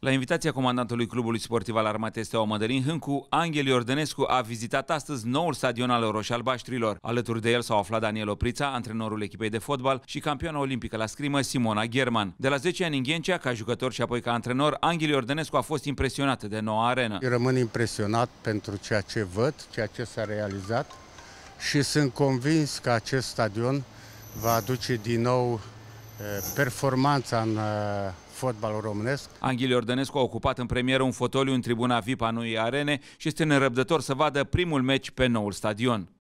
La invitația comandantului clubului sportiv al Armatei Steaua Mădălin Hâncu, Anghel Iordănescu a vizitat astăzi noul stadion al roșii-albaștrilor. Alături de el s-au aflat Daniel Oprița, antrenorul echipei de fotbal, și campioana olimpică la scrimă Simona German. De la 10 ani în Ghencea, ca jucător și apoi ca antrenor, Anghel Iordănescu a fost impresionat de noua arenă. Eu rămân impresionat pentru ceea ce văd, ceea ce s-a realizat și sunt convins că acest stadion va aduce din nou performanța în fotbalul românesc. Anghel Iordănescu a ocupat în premieră un fotoliu în tribuna VIP a noii arene și este nerăbdător să vadă primul meci pe noul stadion.